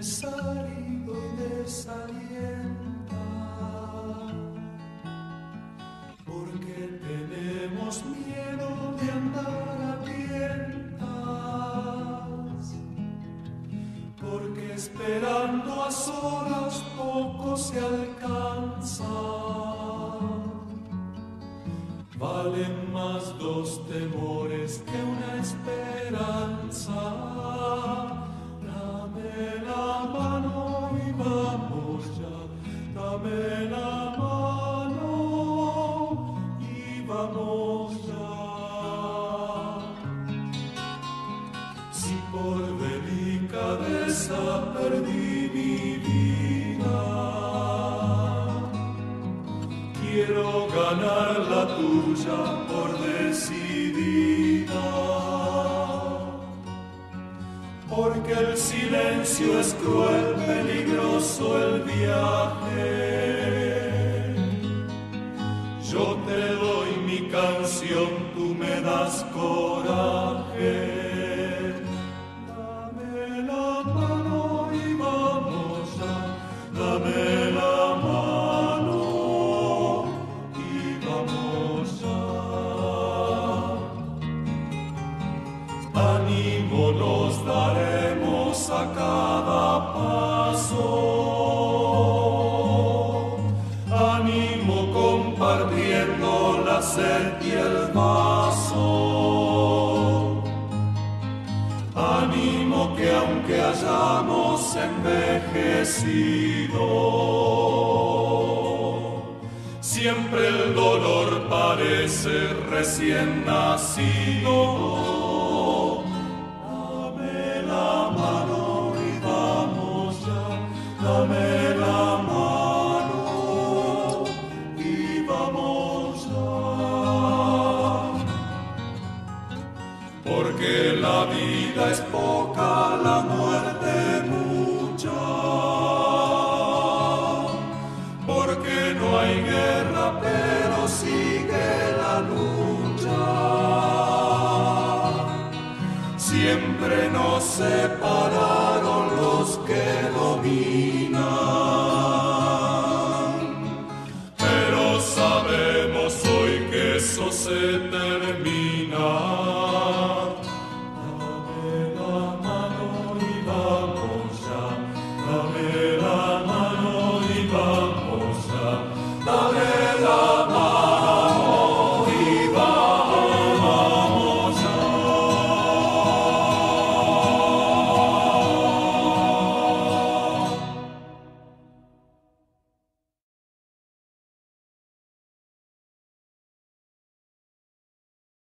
desalido y desalienta, porque tenemos miedo de andar a tientas, porque esperando a solas poco se alcanza. Valen más dos temores que una esperanza. Dame la mano y vamos ya, dame la mano y vamos ya. Si por delicadeza perdí mi vida, quiero ganar la tuya por decidida, porque el silencio es cruel, peligroso el viaje. Yo te doy mi canción, tú me das coraje. Dame la mano y vamos ya, dame la mano. Ánimo nos daremos a cada paso, ánimo compartiendo la sed y el vaso, ánimo que aunque hayamos envejecido, siempre el dolor parece recién nacido. Dame la mano y vamos ya, porque la vida es poca, la muerte mucha, porque no hay guerra pero sigue la lucha, siempre nos separaron los que dominan.